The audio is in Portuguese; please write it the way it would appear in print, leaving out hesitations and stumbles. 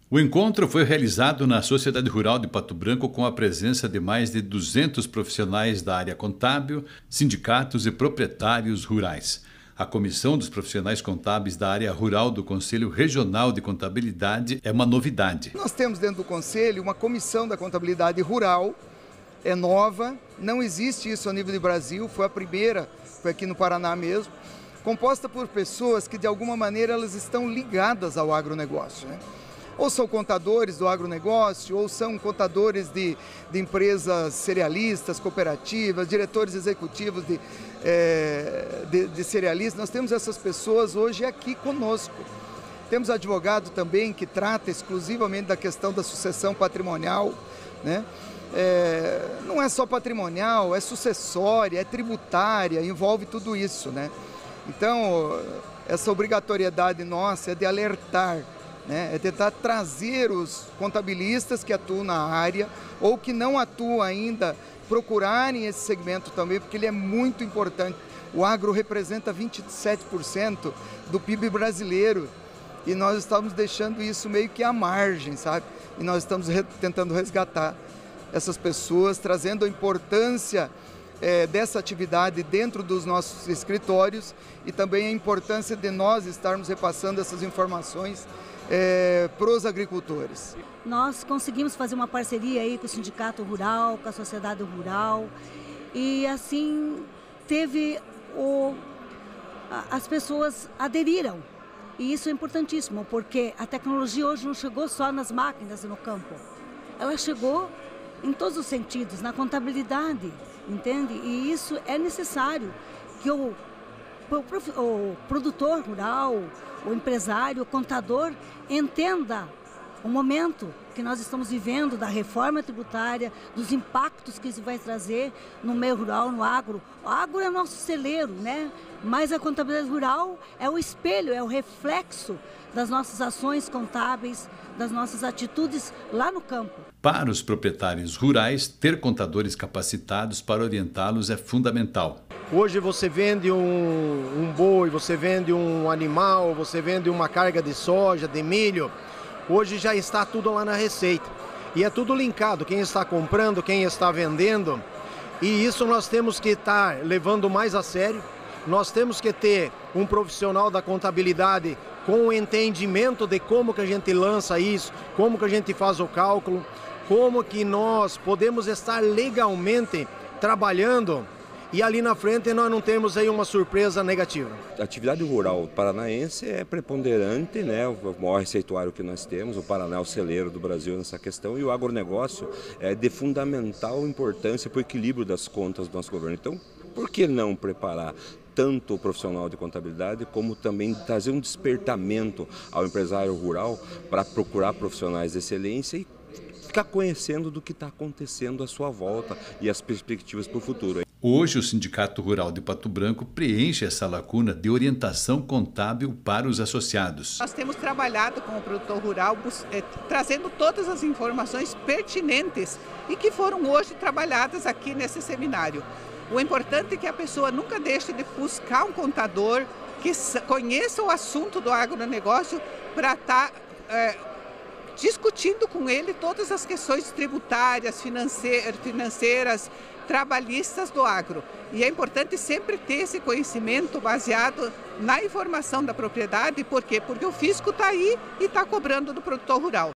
O encontro foi realizado na Sociedade Rural de Pato Branco com a presença de mais de 200 profissionais da área contábil, sindicatos e proprietários rurais. A Comissão dos Profissionais Contábeis da Área Rural do Conselho Regional de Contabilidade é uma novidade. Nós temos dentro do Conselho uma Comissão da Contabilidade Rural, é nova, não existe isso a nível do Brasil, foi a primeira, foi aqui no Paraná mesmo, composta por pessoas que de alguma maneira elas estão ligadas ao agronegócio, né? Ou são contadores do agronegócio, ou são contadores de empresas cerealistas, cooperativas, diretores executivos de cerealistas. Nós temos essas pessoas hoje aqui conosco. Temos advogado também que trata exclusivamente da questão da sucessão patrimonial, né? Não é só patrimonial, é sucessória, é tributária, envolve tudo isso, né? Então, essa obrigatoriedade nossa é de alertar, né? É tentar trazer os contabilistas que atuam na área ou que não atuam ainda, procurarem esse segmento também, porque ele é muito importante. O agro representa 27% do PIB brasileiro e nós estamos deixando isso meio que à margem, sabe? E nós estamos tentando resgatar essas pessoas, trazendo a importância dessa atividade dentro dos nossos escritórios e também a importância de nós estarmos repassando essas informações para os agricultores. Nós conseguimos fazer uma parceria aí com o Sindicato Rural, com a Sociedade Rural e assim as pessoas aderiram. E isso é importantíssimo, porque a tecnologia hoje não chegou só nas máquinas e no campo. Ela chegou em todos os sentidos, na contabilidade, entende? E isso é necessário que o produtor rural, o empresário, o contador entenda o momento que nós estamos vivendo da reforma tributária, dos impactos que isso vai trazer no meio rural, no agro. O agro é nosso celeiro, né? Mas a contabilidade rural é o espelho, é o reflexo das nossas ações contábeis, das nossas atitudes lá no campo. Para os proprietários rurais, ter contadores capacitados para orientá-los é fundamental. Hoje você vende um boi, você vende um animal, você vende uma carga de soja, de milho. Hoje já está tudo lá na receita. E é tudo linkado, quem está comprando, quem está vendendo. E isso nós temos que estar levando mais a sério. Nós temos que ter um profissional da contabilidade com o entendimento de como que a gente lança isso, como que a gente faz o cálculo, como que nós podemos estar legalmente trabalhando e ali na frente nós não temos aí uma surpresa negativa. A atividade rural paranaense é preponderante, né? O maior receituário que nós temos, o Paraná é o celeiro do Brasil nessa questão, e o agronegócio é de fundamental importância para o equilíbrio das contas do nosso governo. Então, por que não preparar tanto o profissional de contabilidade, como também trazer um despertamento ao empresário rural para procurar profissionais de excelência e ficar conhecendo do que está acontecendo à sua volta e as perspectivas para o futuro. Hoje, o Sindicato Rural de Pato Branco preenche essa lacuna de orientação contábil para os associados. Nós temos trabalhado com o produtor rural, trazendo todas as informações pertinentes e que foram hoje trabalhadas aqui nesse seminário. O importante é que a pessoa nunca deixe de buscar um contador que conheça o assunto do agronegócio para estar discutindo com ele todas as questões tributárias, financeiras, trabalhistas do agro. E é importante sempre ter esse conhecimento baseado na informação da propriedade. Por quê? Porque o fisco está aí e está cobrando do produtor rural.